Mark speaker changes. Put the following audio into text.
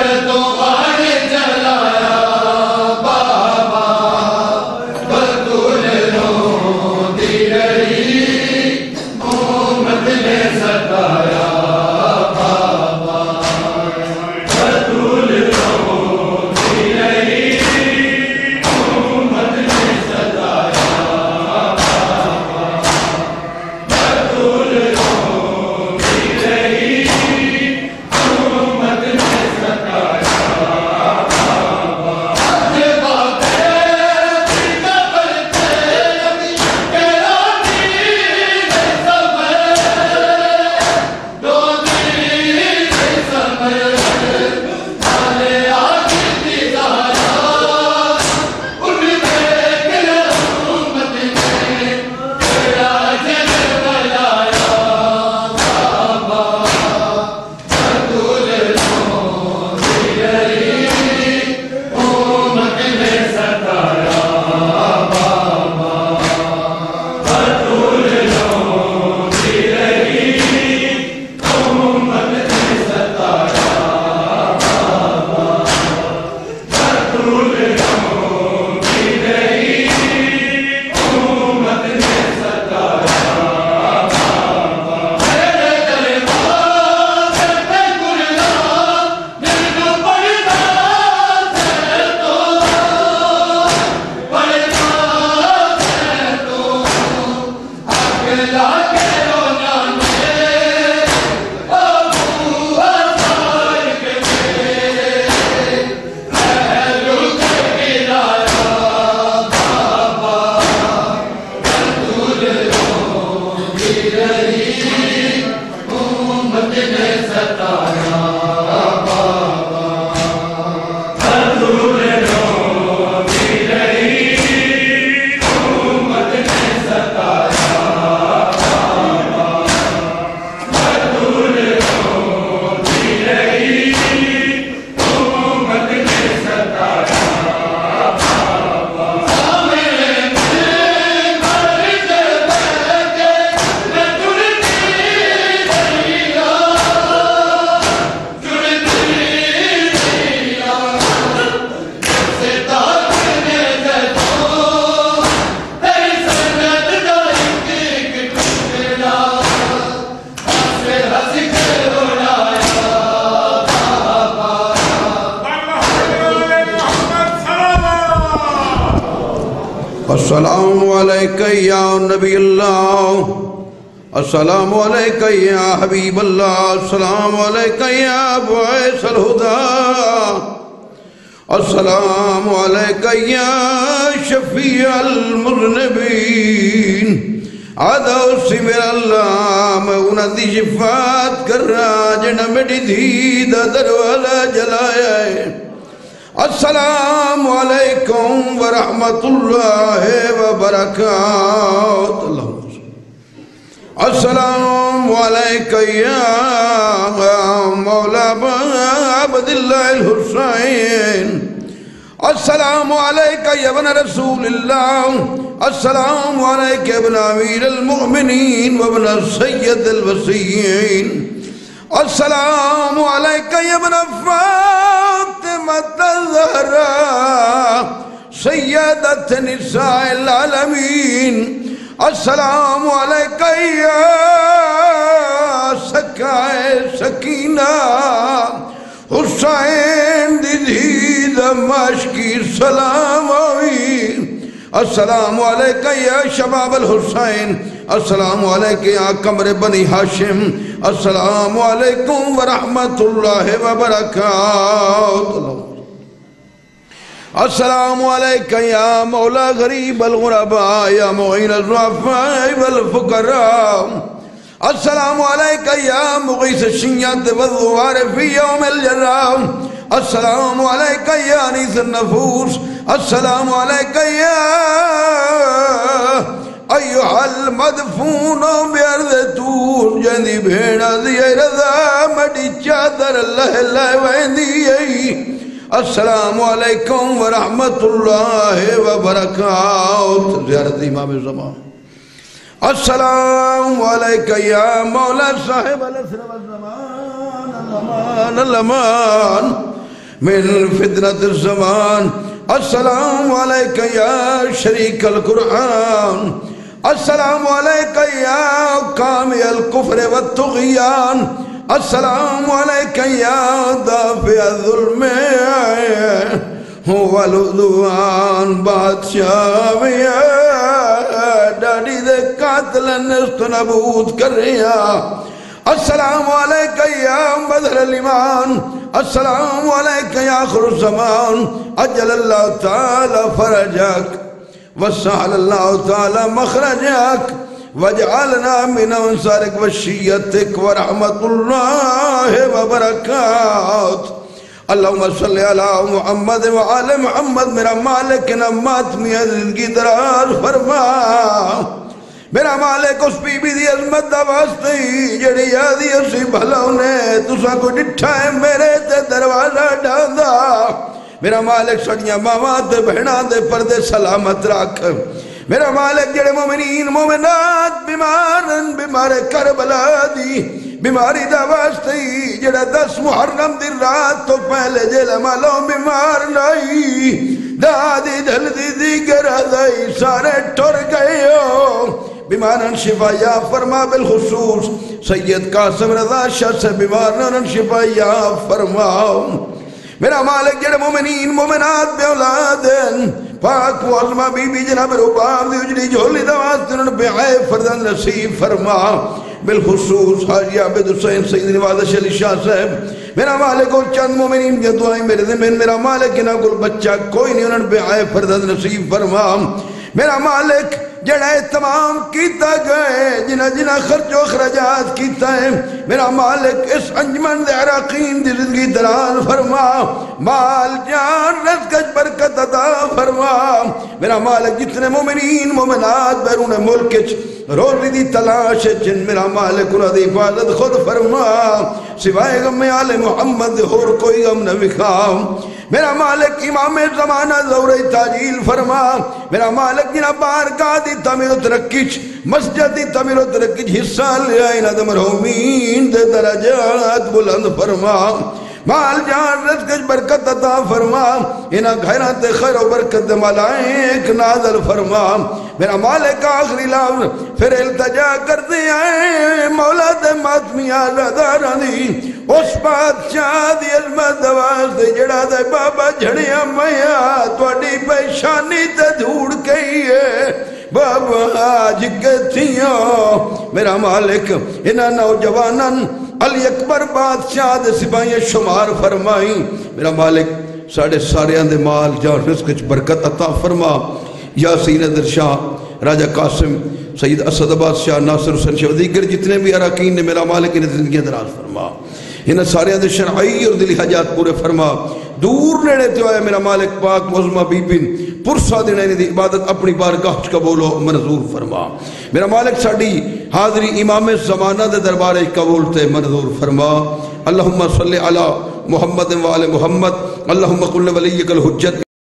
Speaker 1: السلام علیکہ یا نبی اللہ، السلام علیکہ یا حبیب اللہ، السلام علیکہ یا باعث الہدیٰ، السلام علیکہ یا شفیع المذنبین۔ آدھا اسی میرا اللہ میں انہاں دی شفاعت کر رہا جنہ میری دید دروازہ جلایا ہے۔ السلام علیکم ورحمت اللہ وبرکاتہ۔ السلام علیکہ یا مولا عبداللہ الحسین، السلام علیکہ یا ابن رسول اللہ، السلام علیکہ ابن امیر المؤمنین وابن سید الوسیین، السلام علیکہ یا ابن فاطمۃ الزہراء سیدۃ نساء العالمین، السلام علیکہ یا سکائے سکینہ حسین دی دمشقی سلام ہوئی، السلام علیکہ یا شباب الحسین، السلام علیکہ یا قمر بنی ہاشم، السلام علیکم ورحمت اللہ وبرکاتہ۔ السلام علیکہ یا مولا غریب الغرباء یا معین الضعفاء والفقراء، السلام علیکہ یا مغیث الشیعۃ والظوار فی یوم الجراح، السلام علیکہ یا انیس النفوس، السلام علیکہ یا ایوہ المدفون بیارد تور جاندی بھیڑا دیئے رضا مڈی چادر اللہ اللہ ویندی ای، السلام علیکم ورحمت اللہ وبرکاتہ۔ زیارت امام زمان، السلام علیکہ یا مولا صاحب الاسر والزمان، الامان الامان، من فتنة الزمان السلام عليك يا شريك القرآن السلام عليك يا قامي الكفر والطغيان السلام عليك يا دافع الظلم والعدوان بادشاہ ڈاڑی دے قاتل نست نبود کر رہا السلام علیکہ یا بدر الایمان السلام علیکہ یا آخر الزمان اجل اللہ تعالی فرجک وسهل اللہ تعالی مخرجک وجعلنا من انصارک وشیتک ورحمت اللہ وبرکات اللہم صلی علی محمد وعلی محمد میرا مالک نمات میں زندگی دراز فرما میرا مالک اس بی بی دی عظمت دا واسطی جڑی یادی اسی بھلاؤں نے تسا کو ڈٹھا ہے میرے تے دروازہ ڈاندا میرا مالک سڑیاں ماما تے بہنا دے پردے سلامت رکھ میرا مالک جڑے مومنین مومنات بیمار کربلا دی بیماری دا واسطی جڑا 10 محرم دی رات تو پہلے جیل مالوں بیمار لائی دادی جلدی دیگر آدائی سارے ٹر گئے ہو بیمارن شفا یا فرما بالخصوص سید قاسم رضا شاہ سے بیمارن شفا یا فرما میرا مالک جڑے مومنین مومنات بے اولادن پاک معظمہ بی بی جناب رباب دی اجڑی جھولی دواز تنن بے آئے فردن نصیب فرما بالخصوص حاجی عبد حسین سید نواز علی شاہ صاحب میرا مالک اور چند مومنین کے دعائیں میرے ذمین میرا مالک انہا کل بچہ کوئی نہیں انہوں بے آئے فردن نصیب فرما میرا مالک جڑے تمام کیتا گئے جنہ خرچ و اخراجات کیتا ہے میرا مالک اس انجمن دے عراقین دی زندگی دراز فرما مال جان رزقش برکت عطا فرما میرا مالک جتنے مومنین مومنات بیرون ملک روزی دی تلاش جن میرا مالک انہا دی حفاظت خود فرما سوائے غم آل محمد اور کوئی غم نہ بکھاؤ میرا مالک امام زمانہ زور تاجیل فرما میرا مالک جنہ بارگاہ دی تعمیر و ترکیچ مسجد دی تعمیر و ترکیچ حصہ لے آئین ادم مرحومین دے درجات بلند فرما مال جان رزقش برکت عطا فرما انہا گھرات خیر و برکت ملائک نازل فرما میرا مالک آخری لاؤ پھر التجا کر دیا ہے مولا دے ماتمی آزہ دارانی اس بادشاہ دی علمت دواز دے جڑا دے بابا جھڑیاں میاں توڑی پیشانی تے دھوڑ کئی ہے بابا آج کہتیاں میرا مالک انہا نوجوانن علی اکبر بادشاہ دے سپاہی شمار فرمائی میرا مالک سارے اندے مال جان رزق برکت عطا فرما یاسین ادر شاہ راجہ قاسم سید اسد آباد شاہ ناصر حسین شاہ دیگر جتنے بھی عراقین نے میرا مالک انہیں زندگی دراز فرما انہیں سارے اندے شرعی اور دلی حجات پورے فرما دور نیڑے تے آیا میرا مالک پاک معظمہ بی بن پرسا دینے دی عبادت اپنی بارگاہ قبول و منظور فرما میرا مالک ساڑی حاضری امام زمانہ دے دربارے قبول تے منظور فرما اللہم صلی علی محمد و آل محمد اللہم قل ولیک الحجت